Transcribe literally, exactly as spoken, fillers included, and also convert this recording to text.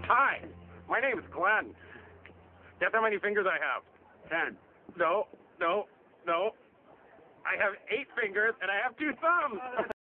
Hi, my name is Glen. Guess how many fingers I have? Ten. No, no, no. I have eight fingers and I have two thumbs.